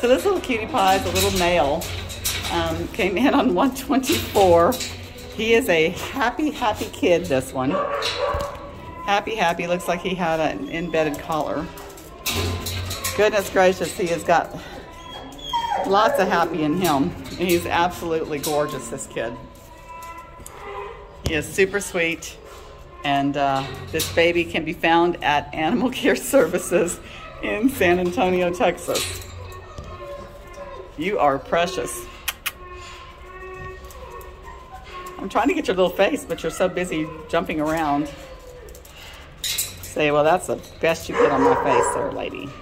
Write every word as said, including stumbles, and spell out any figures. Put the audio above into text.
So this little cutie pie is a little male. Um, came in on one twenty-four. He is a happy, happy kid, this one. Happy, happy. Looks like he had an embedded collar. Goodness gracious, he has got lots of happy in him. And he's absolutely gorgeous, this kid. He is super sweet. And uh, this baby can be found at Animal Care Services in San Antonio, Texas. You are precious. I'm trying to get your little face, but you're so busy jumping around. Say, well, that's the best you get on my face there, lady.